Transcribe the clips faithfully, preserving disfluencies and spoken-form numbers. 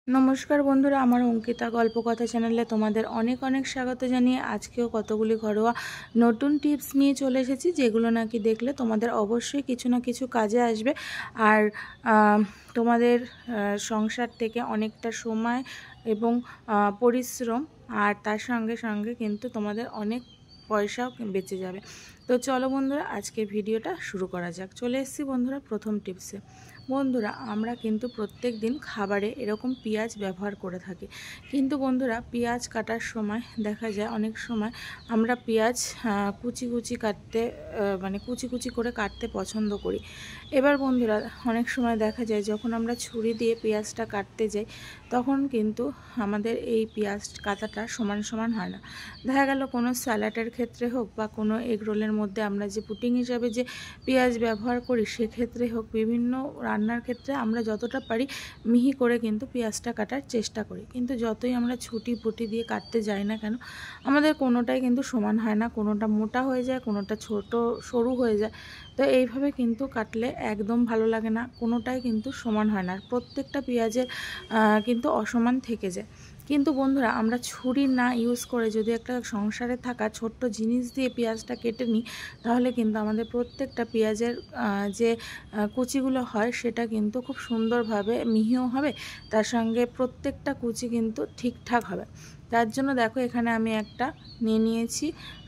নমস্কার বন্ধুরা, আমার অঙ্কিতা গল্পকথা চ্যানেলে তোমাদের অনেক অনেক স্বাগত জানিয়ে আজকেও কতগুলি ঘরোয়া নতুন টিপস নিয়ে চলে এসেছি, যেগুলো নাকি দেখলে তোমাদের অবশ্যই কিছু না কিছু কাজে আসবে। আর তোমাদের সংসার থেকে অনেকটা সময় এবং পরিশ্রম আর তার সঙ্গে সঙ্গে কিন্তু তোমাদের অনেক পয়সাও বেঁচে যাবে। তো চলো বন্ধুরা, আজকের ভিডিওটা শুরু করা যাক। চলে এসেছি বন্ধুরা প্রথম টিপসে। বন্ধুরা, আমরা কিন্তু প্রত্যেক দিন খাবারে এরকম পেঁয়াজ ব্যবহার করে থাকি, কিন্তু বন্ধুরা পেঁয়াজ কাটার সময় দেখা যায় অনেক সময় আমরা পেঁয়াজ কুচি কুচি কাটতে মানে কুচি কুচি করে কাটতে পছন্দ করি। এবার বন্ধুরা অনেক সময় দেখা যায় যখন আমরা ছুরি দিয়ে পেঁয়াজটা কাটতে যাই তখন কিন্তু আমাদের এই পেঁয়াজ কাটাটা সমান সমান হয় না। দেখা গেল কোনো স্যালাডের ক্ষেত্রে হোক বা কোনো এগ রোলের মধ্যে আমরা যে পুটিং হিসাবে যে পেঁয়াজ ব্যবহার করি সেক্ষেত্রে হোক, বিভিন্ন রান্নার ক্ষেত্রে আমরা যতটা পারি মিহি করে কিন্তু পেঁয়াজটা কাটার চেষ্টা করি, কিন্তু যতই আমরা ছুটি পুটি দিয়ে কাটতে যাই না কেন আমাদের কোনোটাই কিন্তু সমান হয় না। কোনোটা মোটা হয়ে যায়, কোনোটা ছোট সরু হয়ে যায়। তো এইভাবে কিন্তু কাটলে একদম ভালো লাগে না, কোনোটাই কিন্তু সমান হয় না, প্রত্যেকটা পেঁয়াজের কিন্তু অসমান থেকে যায়। কিন্তু বন্ধুরা আমরা ছুরি না ইউজ করে যদি একটা সংসারে থাকা ছোট্ট জিনিস দিয়ে পেঁয়াজটা কেটে নিই তাহলে কিন্তু আমাদের প্রত্যেকটা পেঁয়াজের যে কুচিগুলো হয় সেটা কিন্তু খুব সুন্দরভাবে মিহিও হবে, তার সঙ্গে প্রত্যেকটা কুচি কিন্তু ঠিকঠাক হবে। তার জন্য দেখো এখানে আমি একটা নিয়ে নিয়েছি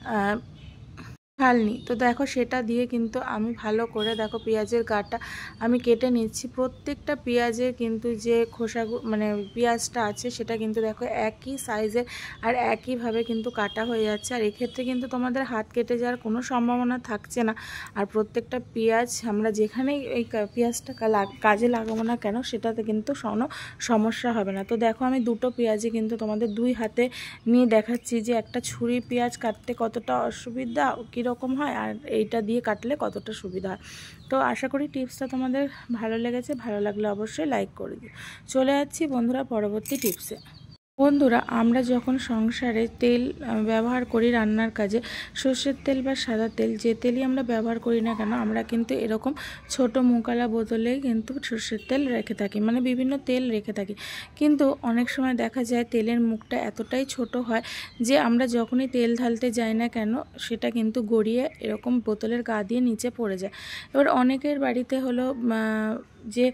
ছালনি। তো দেখো সেটা দিয়ে কিন্তু আমি ভালো করে দেখো পেঁয়াজের গাটা আমি কেটে নিচ্ছি। প্রত্যেকটা পেঁয়াজের কিন্তু যে খোসা মানে পেঁয়াজটা আছে সেটা কিন্তু দেখো একই সাইজের আর একইভাবে কিন্তু কাটা হয়ে যাচ্ছে। আর এক্ষেত্রে কিন্তু তোমাদের হাত কেটে যাওয়ার কোনো সম্ভাবনা থাকছে না। আর প্রত্যেকটা পেঁয়াজ আমরা যেখানেই এই পেঁয়াজটা কাজে লাগাবো না কেন সেটাতে কিন্তু কোনো সমস্যা হবে না। তো দেখো আমি দুটো পেঁয়াজই কিন্তু তোমাদের দুই হাতে নিয়ে দেখাচ্ছি যে একটা ছুরি পেঁয়াজ কাটতে কতটা অসুবিধা কীরকম হয় আর এইটা দিয়ে কাটলে কতটা সুবিধা হয়। তো আশা করি টিপসটা তোমাদের ভালো লেগেছে, ভালো লাগলে অবশ্যই লাইক করে দিও। চলে যাচ্ছি বন্ধুরা পরবর্তী টিপসে। বন্ধুরা আমরা যখন সংসারে তেল ব্যবহার করি রান্নার কাজে, সর্ষের তেল বা সাদা তেল যে তেলই আমরা ব্যবহার করি না কেন আমরা কিন্তু এরকম ছোট মুকালা বোতলে কিন্তু সর্ষের তেল রেখে থাকি, মানে বিভিন্ন তেল রেখে থাকি। কিন্তু অনেক সময় দেখা যায় তেলের মুখটা এতটাই ছোট হয় যে আমরা যখনই তেল ঢালতে যাই না কেন সেটা কিন্তু গড়িয়ে এরকম বোতলের গা দিয়ে নিচে পড়ে যায়। এবার অনেকের বাড়িতে হলো যে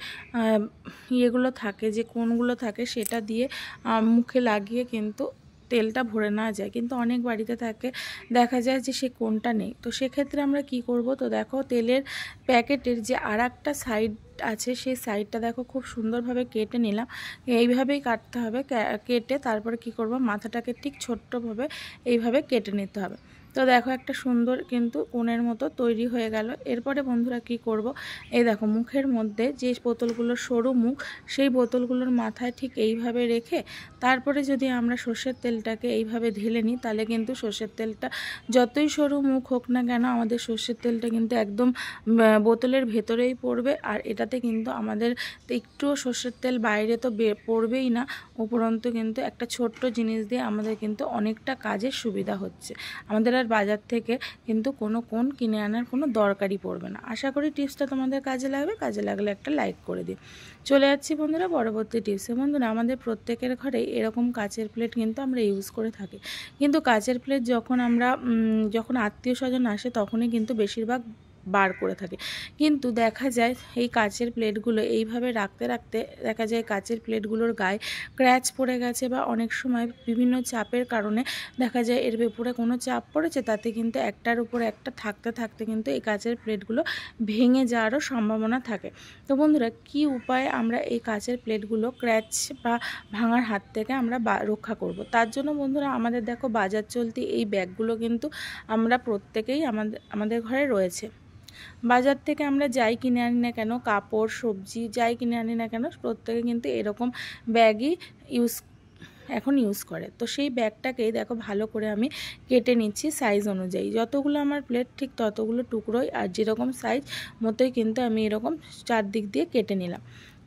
ইয়েগুলো থাকে, যে কোণগুলো থাকে সেটা দিয়ে মুখে লাগিয়ে কিন্তু তেলটা ভরে নেওয়া যায়, কিন্তু অনেক বাড়িতে থাকে দেখা যায় যে সে কোণটা নেই। তো সেক্ষেত্রে আমরা কি করব, তো দেখো তেলের প্যাকেটের যে আর একটা সাইড আছে সেই সাইডটা দেখো খুব সুন্দরভাবে কেটে নিলাম। এইভাবেই কাটতে হবে, কেটে তারপরে কি করব মাথাটাকে ঠিক ছোট্টভাবে এইভাবে কেটে নিতে হবে। তো দেখো একটা সুন্দর কিন্তু কোণের মতো তৈরি হয়ে গেল। এরপরে বন্ধুরা কি করব, এই দেখো মুখের মধ্যে যে বোতলগুলোর সরু মুখ সেই বোতলগুলোর মাথায় ঠিক এইভাবে রেখে তারপরে যদি আমরা সর্ষের তেলটাকে এইভাবে ঢেলে নিই তাহলে কিন্তু সর্ষের তেলটা যতই সরু মুখ হোক না কেন আমাদের সর্ষের তেলটা কিন্তু একদম বোতলের ভেতরেই পড়বে। আর এটাতে কিন্তু আমাদের একটুও সর্ষের তেল বাইরে তো পড়বেই না, উপরন্তু কিন্তু একটা ছোট্ট জিনিস দিয়ে আমাদের কিন্তু অনেকটা কাজের সুবিধা হচ্ছে। আমাদের আর বাজার থেকে কিন্তু কোনো কোণ কিনে আনার কোনো দরকারই পড়বে না। আশা করি টিপসটা তোমাদের কাজে লাগবে, কাজে লাগলে একটা লাইক করে দিই। চলে যাচ্ছি বন্ধুরা পরবর্তী টিপসে। বন্ধুরা আমাদের প্রত্যেকের ঘরে এরকম কাচের প্লেট কিন্তু আমরা ইউজ করে থাকি, কিন্তু কাচের প্লেট যখন আমরা যখন আত্মীয় স্বজন আসে তখনই কিন্তু বেশিরভাগ বার করে থাকে। কিন্তু দেখা যায় এই কাচের প্লেটগুলো এইভাবে রাখতে রাখতে দেখা যায় কাচের প্লেটগুলোর গায়ে ক্র্যাচ পড়ে গেছে, বা অনেক সময় বিভিন্ন চাপের কারণে দেখা যায় এর উপরে কোনো চাপ পড়েছে, তাতে কিন্তু একটার উপরে একটা থাকতে থাকতে কিন্তু এই কাচের প্লেটগুলো ভেঙে যাওয়ারও সম্ভাবনা থাকে। তো বন্ধুরা কি উপায়ে আমরা এই কাচের প্লেটগুলো ক্র্যাচ বা ভাঙার হাত থেকে আমরা রক্ষা করব, তার জন্য বন্ধুরা আমাদের দেখো বাজার চলতি এই ব্যাগগুলো কিন্তু আমরা প্রত্যেকেই আমাদের আমাদের ঘরে রয়েছে। বাজার থেকে আমরা যাই কিনে আনি না কেন, কাপড় সবজি যাই কিনে আনি না কেন প্রত্যেকে কিন্তু এরকম ব্যাগই ইউজ এখন ইউজ করে। তো সেই ব্যাগটাকেই দেখো ভালো করে আমি কেটে নিচ্ছি সাইজ অনুযায়ী, যতগুলো আমার প্লেট ঠিক ততগুলো টুকরোই আর যেরকম সাইজ মতোই কিন্তু আমি এরকম চারদিক দিয়ে কেটে নিলাম।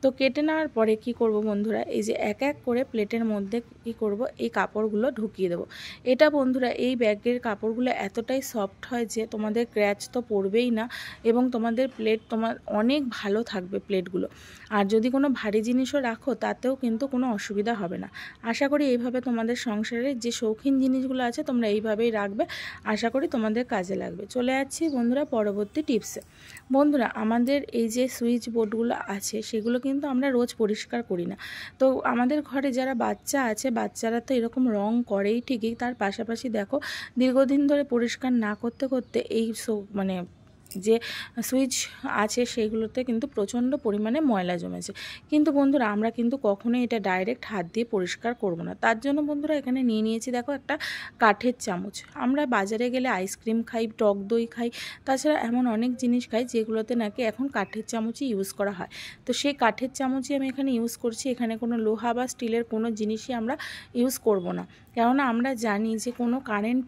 তো কেটে নেওয়ার পরে কি করব বন্ধুরা, এই যে এক এক করে প্লেটের মধ্যে কি করব, এই কাপড়গুলো ঢুকিয়ে দেবো। এটা বন্ধুরা এই ব্যাগের কাপড়গুলো এতটাই সফট হয় যে তোমাদের ক্র্যাচ তো পড়বেই না, এবং তোমাদের প্লেট তোমার অনেক ভালো থাকবে প্লেটগুলো। আর যদি কোনো ভারী জিনিসও রাখো তাতেও কিন্তু কোনো অসুবিধা হবে না। আশা করি এইভাবে তোমাদের সংসারের যে শৌখিন জিনিসগুলো আছে তোমরা এইভাবেই রাখবে, আশা করি তোমাদের কাজে লাগবে। চলে যাচ্ছি বন্ধুরা পরবর্তী টিপসে। বন্ধুরা আমাদের এই যে সুইচ বোর্ডগুলো আছে সেগুলো কিন্তু আমরা রোজ পরিষ্কার করি না। তো আমাদের ঘরে যারা বাচ্চা আছে, বাচ্চারা তো এরকম রং করেই ঠিকই, তার পাশাপাশি দেখো দীর্ঘদিন ধরে পরিষ্কার না করতে করতে এই মানে যে সুইচ আছে সেগুলোতে কিন্তু প্রচণ্ড পরিমাণে ময়লা জমেছে। কিন্তু বন্ধুরা আমরা কিন্তু কখনোই এটা ডাইরেক্ট হাত দিয়ে পরিষ্কার করব না। তার জন্য বন্ধুরা এখানে নিয়ে নিয়েছি দেখো একটা কাঠের চামচ। আমরা বাজারে গেলে আইসক্রিম খাই, টক দই খাই, তাছাড়া এমন অনেক জিনিস খাই যেগুলোতে নাকি এখন কাঠের চামচই ইউজ করা হয়। তো সেই কাঠের চামচই আমি এখানে ইউজ করছি। এখানে কোনো লোহা বা স্টিলের কোনো জিনিসই আমরা ইউজ করব না, কেননা আমরা জানি যে কোনো কারেন্ট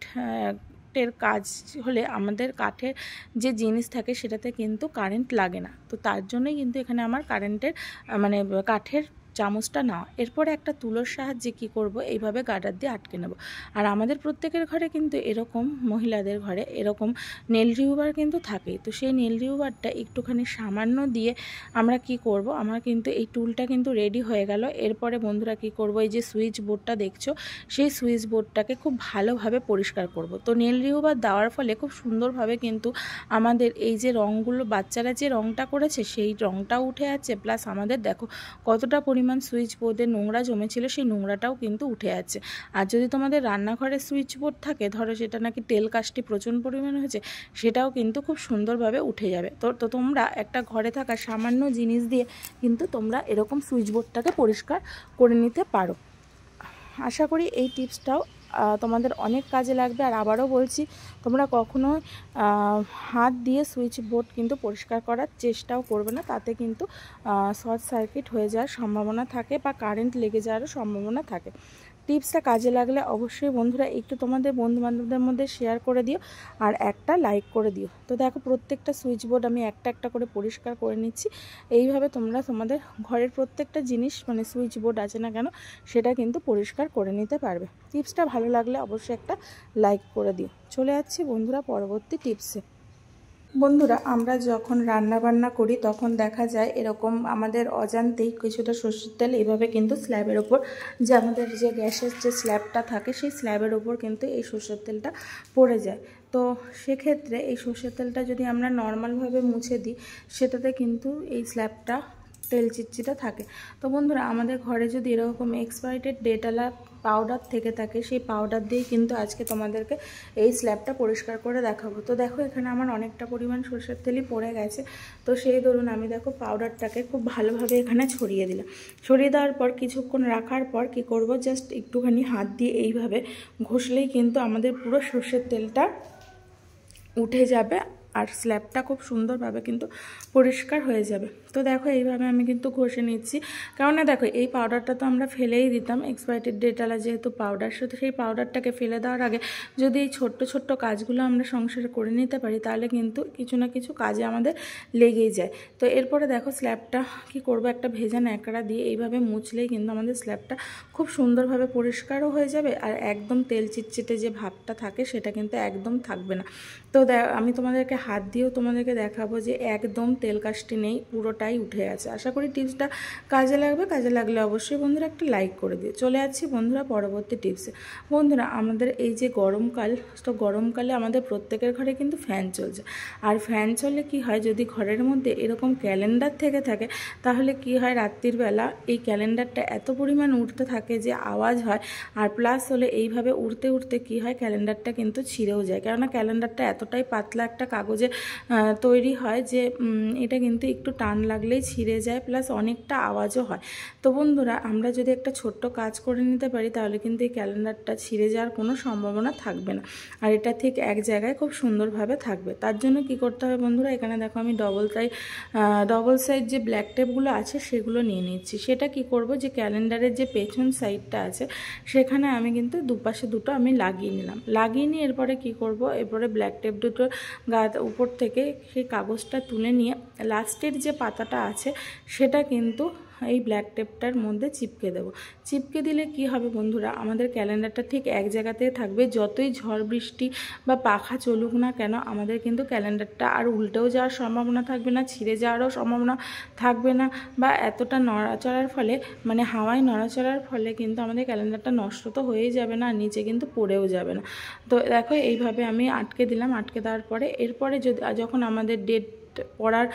এর কাজ হলে আমাদের কাঠের যে জিনিস থাকে সেটাতে কিন্তু কারেন্ট লাগে না। তো তার জন্যই কিন্তু এখানে আমার কারেন্টের মানে কাঠের চামচটা নাও। এরপরে একটা তুলোর সাহায্যে কি করব, এইভাবে গার্ডার দিয়ে আটকে নেব। আর আমাদের প্রত্যেকের ঘরে কিন্তু এরকম, মহিলাদের ঘরে এরকম নেল রিমুভার কিন্তু থাকেই। তো সেই নেল রিমুভারটা একটুখানি সামান্য দিয়ে আমরা কি করব, আমার কিন্তু এই টুলটা কিন্তু রেডি হয়ে গেল। এরপরে বন্ধুরা কি করব, এই যে সুইচ বোর্ডটা দেখছো সেই সুইচ বোর্ডটাকে খুব ভালোভাবে পরিষ্কার করব। তো নেল রিমুভার দেওয়ার ফলে খুব সুন্দরভাবে কিন্তু আমাদের এই যে রঙগুলো, বাচ্চারা যে রঙটা করেছে সেই রঙটাও উঠে যাচ্ছে, প্লাস আমাদের দেখো কতটা পরিমাণ সুইচ বোর্ডে নোংরা জমেছিল সেই নোংরাটাও কিন্তু উঠে যাচ্ছে। আর যদি তোমাদের রান্নাঘরে সুইচ বোর্ড থাকে, ধরো সেটা নাকি তেল কাস্টি প্রচুর পরিমাণে হয়েছে, সেটাও কিন্তু খুব সুন্দরভাবে উঠে যাবে। তো তো তোমরা একটা ঘরে থাকা সামান্য জিনিস দিয়ে কিন্তু তোমরা এরকম সুইচ বোর্ডটাকে পরিষ্কার করে নিতে পারো। আশা করি এই টিপসটাও তোমাদের অনেক কাজে লাগবে। আর আবারও বলছি, তোমরা কখনো হাত দিয়ে সুইচ বোর্ড কিন্তু পরিষ্কার করার চেষ্টাও করবে না, তাতে কিন্তু শর্ট সার্কিট হয়ে যাওয়ার সম্ভাবনা থাকে বা কারেন্ট লেগে যাওয়ারও সম্ভাবনা থাকে। টিপসটা কাজে লাগলে অবশ্যই বন্ধুরা একটু তোমাদের বন্ধুবান্ধবদের মধ্যে শেয়ার করে দিও আর একটা লাইক করে দিও। তো দেখো প্রত্যেকটা সুইচ বোর্ড আমি একটা একটা করে পরিষ্কার করে নিচ্ছি। এইভাবে তোমরা তোমাদের ঘরের প্রত্যেকটা জিনিস মানে সুইচ বোর্ড আছে না কেন সেটা কিন্তু পরিষ্কার করে নিতে পারবে। টিপসটা ভালো লাগলে অবশ্যই একটা লাইক করে দিও। চলে যাচ্ছি বন্ধুরা পরবর্তী টিপসে। বন্ধুরা আমরা যখন রান্না বান্না করি তখন দেখা যায় এরকম আমাদের অজান্তেই কিছুটা সর্ষের তেল এইভাবে কিন্তু স্ল্যাবের ওপর, যে আমাদের যে গ্যাসের যে স্ল্যাবটা থাকে সেই স্ল্যাবের ওপর কিন্তু এই সর্ষের তেলটা পড়ে যায়। তো সেক্ষেত্রে এই সর্ষের তেলটা যদি আমরা নর্মালভাবে মুছে দিই সেটাতে কিন্তু এই স্ল্যাবটা তেল চিটচিটা থাকে। তো বন্ধুরা আমাদের ঘরে যদি এরকম এক্সপায়ার্ড ডেটালা পাউডার থেকে থাকে সেই পাউডার দিয়ে কিন্তু আজকে তোমাদেরকে এই স্ল্যাবটা পরিষ্কার করে দেখাবো। তো দেখো এখানে আমার অনেকটা পরিমাণ সরষের তেলই পড়ে গেছে। তো সেই ধরুন আমি দেখো পাউডারটাকে খুব ভালোভাবে এখানে ছড়িয়ে দিলাম। ছড়িয়ে দেওয়ার পর কিছুক্ষণ রাখার পর কি করব, জাস্ট একটুখানি হাত দিয়ে এইভাবে ঘষলেই কিন্তু আমাদের পুরো সরষের তেলটা উঠে যাবে আর স্ল্যাবটা খুব সুন্দরভাবে কিন্তু পরিষ্কার হয়ে যাবে। তো দেখো এইভাবে আমি কিন্তু ঘষে নিচ্ছি, কেননা দেখো এই পাউডারটা তো আমরা ফেলেই দিতাম, এক্সপায়ার্ড ডেটালা যেহেতু পাউডার, শুধু সেই পাউডারটাকে ফেলে দেওয়ার আগে যদি এই ছোট্ট ছোট্ট কাজগুলো আমরা সংসারে করে নিতে পারি তাহলে কিন্তু কিছু না কিছু কাজে আমাদের লেগেই যায়। তো এরপরে দেখো স্ল্যাবটা কি করব, একটা ভেজা ন্যাকড়া দিয়ে এইভাবে মুছলেই কিন্তু আমাদের স্ল্যাবটা খুব সুন্দরভাবে পরিষ্কারও হয়ে যাবে আর একদম তেল চিটচিটে যে ভাবটা থাকে সেটা কিন্তু একদম থাকবে না। তো আমি তোমাদেরকে হাত দিয়েও তোমাদেরকে দেখাবো যে একদম তেল কাস্টি নেই, পুরোটাই উঠে আছে। আশা করি টিপসটা কাজে লাগবে। কাজে লাগলে অবশ্যই বন্ধুরা একটা লাইক করে দিও। চলে যাচ্ছি বন্ধুরা পরবর্তী টিপসে। বন্ধুরা আমাদের এই যে গরমকাল, তো গরমকালে আমাদের প্রত্যেকের ঘরে কিন্তু ফ্যান চলছে। আর ফ্যান চললে কি হয়, যদি ঘরের মধ্যে এরকম ক্যালেন্ডার থেকে থাকে তাহলে কি হয়, রাত্রির বেলা এই ক্যালেন্ডারটা এত পরিমাণ উঠতে থাকে যে আওয়াজ হয়। আর প্লাস হলে এইভাবে উড়তে উড়তে কি হয়, ক্যালেন্ডারটা কিন্তু ছিঁড়েও যায়, কেননা ক্যালেন্ডারটা এতটাই পাতলা একটা কাগজে তৈরি হয় যে এটা কিন্তু একটু টান লাগলেই ছিঁড়ে যায়, প্লাস অনেকটা আওয়াজও হয়। তো বন্ধুরা আমরা যদি একটা ছোট্ট কাজ করে নিতে পারি তাহলে কিন্তু এই ক্যালেন্ডারটা ছিঁড়ে যাওয়ার কোনো সম্ভাবনা থাকবে না, আর এটা ঠিক এক জায়গায় খুব সুন্দরভাবে থাকবে। তার জন্য কি করতে হবে বন্ধুরা, এখানে দেখো আমি ডবল সাইজ ডবল সাইজ যে ব্ল্যাক টেপগুলো আছে সেগুলো নিয়ে নিচ্ছি। সেটা কি করব, যে ক্যালেন্ডারের যে পেছন সাইডটা আছে সেখানে আমি কিন্তু দুপাশে দুটো আমি লাগিয়ে নিলাম। লাগিয়ে নিয়ে এরপরে কি করব, এরপরে ব্ল্যাক টেপ দুটো গা উপর থেকে সেই কাগজটা তুলে নিয়ে লাস্টের যে পাতাটা আছে সেটা কিন্তু এই ব্ল্যাক টেপটার মধ্যে চিপকে দেব। চিপকে দিলে কি হবে বন্ধুরা, আমাদের ক্যালেন্ডারটা ঠিক এক জায়গাতে থাকবে। যতই ঝড় বৃষ্টি বা পাখা চলুক না কেন, আমাদের কিন্তু ক্যালেন্ডারটা আর উল্টেও যাওয়ার সম্ভাবনা থাকবে না, ছিঁড়ে যাওয়ারও সম্ভাবনা থাকবে না, বা এতটা নড়াচড়ার ফলে মানে হাওয়ায় নড়াচড়ার ফলে কিন্তু আমাদের ক্যালেন্ডারটা নষ্ট তো হয়েই যাবে না, আর নিচে কিন্তু পড়েও যাবে না। তো দেখো এইভাবে আমি আটকে দিলাম। আটকে দেওয়ার পরে এরপরে যদি যখন আমাদের ডেট পড়ার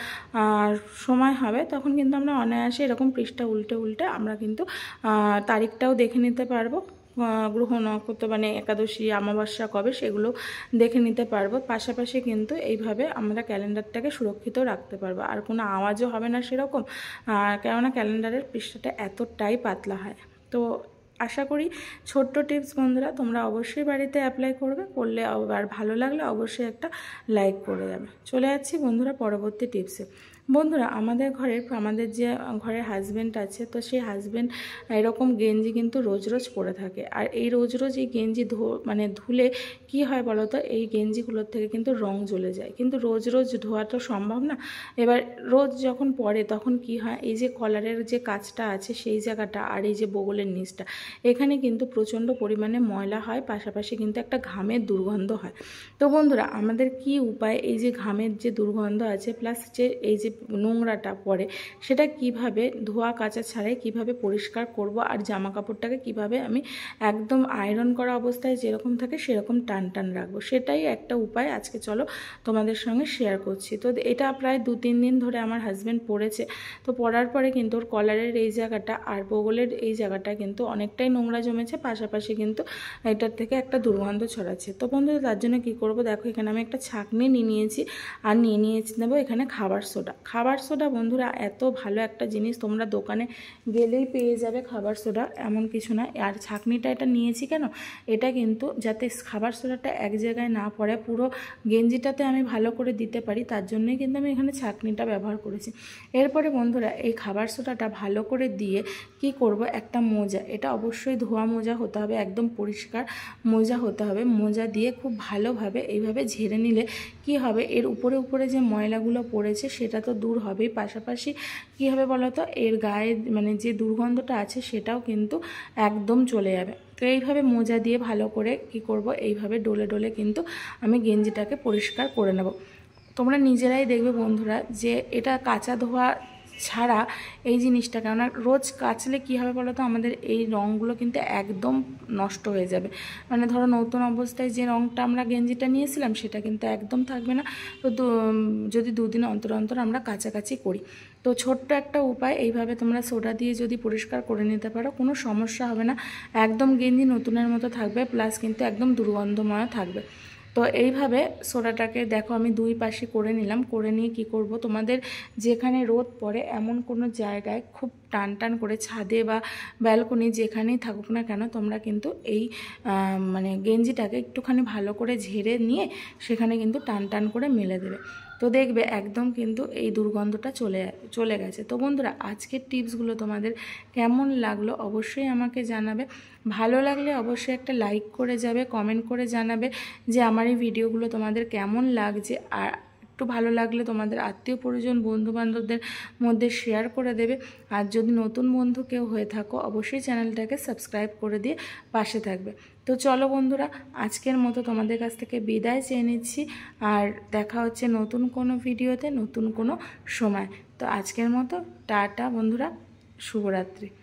সময় হবে তখন কিন্তু আমরা অনায়াসে এরকম পৃষ্ঠা উল্টে উল্টে আমরা কিন্তু তারিখটাও দেখে নিতে পারবো, গ্রহ নক্ষত্র মানে একাদশী অমাবস্যা কবে সেগুলো দেখে নিতে পারবো। পাশাপাশি কিন্তু এইভাবে আমরা ক্যালেন্ডারটাকে সুরক্ষিত রাখতে পারবো, আর কোনো আওয়াজও হবে না সেরকম, কেননা ক্যালেন্ডারের পৃষ্ঠাটা এতটাই পাতলা হয়। তো আশা করি ছোট্ট টিপস বন্ধুরা তোমরা অবশ্যই বাড়িতে অ্যাপ্লাই করবে, করলে আর ভালো লাগলে অবশ্যই একটা লাইক করে যাবে। চলে যাচ্ছি বন্ধুরা পরবর্তী টিপসে। বন্ধুরা আমাদের ঘরের আমাদের যে ঘরের হাজব্যান্ড আছে, তো সেই হাজব্যান্ড এরকম গেঞ্জি কিন্তু রোজ রোজ পরে থাকে, আর এই রোজ রোজ এই গেঞ্জি ধো মানে ধুলে কি হয় বলো তো, এই গেঞ্জিগুলোর থেকে কিন্তু রং জ্বলে যায়, কিন্তু রোজ রোজ ধোয়া তো সম্ভব না। এবার রোজ যখন পরে তখন কি হয়, এই যে কলারের যে কাজটা আছে সেই জায়গাটা আর এই যে বগলের নিচটা, এখানে কিন্তু প্রচণ্ড পরিমাণে ময়লা হয়, পাশাপাশি কিন্তু একটা ঘামের দুর্গন্ধ হয়। তো বন্ধুরা আমাদের কি উপায়, এই যে ঘামের যে দুর্গন্ধ আছে প্লাস যে এই যে নোংরাটা পড়ে সেটা কিভাবে ধোয়া কাচা ছাড়াই কিভাবে পরিষ্কার করব, আর জামা কাপড়টাকে কিভাবে আমি একদম আয়রন করা অবস্থায় যেরকম থাকে সেরকম টান টান রাখবো, সেটাই একটা উপায় আজকে চলো তোমাদের সঙ্গে শেয়ার করছি। তো এটা প্রায় দু তিন দিন ধরে আমার হাজব্যান্ড পরেছে। তো পরার পরে কিন্তু ওর কলারের এই জায়গাটা আর বগলের এই জায়গাটা কিন্তু অনেকটাই নোংরা জমেছে, পাশাপাশি কিন্তু এটার থেকে একটা দুর্গন্ধ ছড়াচ্ছে। তো বন্ধুরা তার জন্য কী করবো, দেখো এখানে আমি একটা ছাঁকনি নিয়ে নিয়েছি, আর নিয়ে নিয়েছি নেবো এখানে খাবার সোডা। খাবার সোডা বন্ধুরা এত ভালো একটা জিনিস, তোমরা দোকানে গেলেই পেয়ে যাবে খাবার সোডা, এমন কিছু না। আর ছাঁকনিটা এটা নিয়েছি কেন, এটা কিন্তু যাতে খাবার সোডাটা এক জায়গায় না পড়ে, পুরো গেঞ্জিটাতে আমি ভালো করে দিতে পারি, তার জন্যই কিন্তু আমি এখানে ছাঁকনিটা ব্যবহার করেছি। এরপরে বন্ধুরা এই খাবার সোডাটা ভালো করে দিয়ে কি করব, একটা মোজা, এটা অবশ্যই ধোয়া মোজা হতে হবে, একদম পরিষ্কার মোজা হতে হবে, মোজা দিয়ে খুব ভালোভাবে এইভাবে ঝেড়ে নিলে কি হবে, এর উপরে উপরে যে ময়লাগুলো পড়েছে সেটা তো দূর হবেই, পাশাপাশি কি হবে বলো তো, এর গায়ে মানে যে দুর্গন্ধটা আছে সেটাও কিন্তু একদম চলে যাবে। তো এইভাবে মোজা দিয়ে ভালো করে কি করব, এইভাবে ডলে ডলে কিন্তু আমি গেঞ্জিটাকে পরিষ্কার করে নেব। তোমরা নিজেরাই দেখবে বন্ধুরা যে এটা কাঁচা ধোয়া ছাড়া এই জিনিসটা, কেননা রোজ কাচলে কী হবে বলো তো, আমাদের এই রঙগুলো কিন্তু একদম নষ্ট হয়ে যাবে। মানে ধরো নতুন অবস্থায় যে রঙটা আমরা গেঞ্জিটা নিয়েছিলাম সেটা কিন্তু একদম থাকবে না। তো যদি দুদিন অন্তর অন্তর আমরা কাছাকাছি করি, তো ছোট্ট একটা উপায়, এইভাবে তোমরা সোডা দিয়ে যদি পরিষ্কার করে নিতে পারো কোনো সমস্যা হবে না, একদম গেঞ্জি নতুনের মতো থাকবে, প্লাস কিন্তু একদম দুর্গন্ধময় থাকবে। তো এইভাবে সোডাটাকে দেখো আমি দুই পাশে করে নিলাম। করে নিয়ে কি করব, তোমাদের যেখানে রোদ পড়ে এমন কোনো জায়গায় খুব টান টান করে ছাদে বা ব্যালকনি যেখানেই থাকুক না কেন, তোমরা কিন্তু এই মানে গেঞ্জিটাকে একটুখানি ভালো করে ঝেড়ে নিয়ে সেখানে কিন্তু টান টান করে মেলে দেবে। তো দেখবে একদম কিন্তু এই দুর্গন্ধটা চলে চলে গেছে। তো বন্ধুরা আজকের টিপসগুলো তোমাদের কেমন লাগলো অবশ্যই আমাকে জানাবে। ভালো লাগলে অবশ্যই একটা লাইক করে যাবে, কমেন্ট করে জানাবে যে আমার এই ভিডিওগুলো তোমাদের কেমন লাগছে, আর একটু ভালো লাগলে তোমাদের আত্মীয় পরিজন বন্ধুবান্ধবদের মধ্যে শেয়ার করে দেবে। আর যদি নতুন বন্ধু কেউ হয়ে থাকো অবশ্যই চ্যানেলটাকে সাবস্ক্রাইব করে দিয়ে পাশে থাকবে। তো চলো বন্ধুরা আজকের মতো তোমাদের কাছ থেকে বিদায় চেয়ে নিচ্ছি, আর দেখা হচ্ছে নতুন কোনো ভিডিওতে নতুন কোনো সময়। তো আজকের মতো টাটা বন্ধুরা, শুভরাত্রি।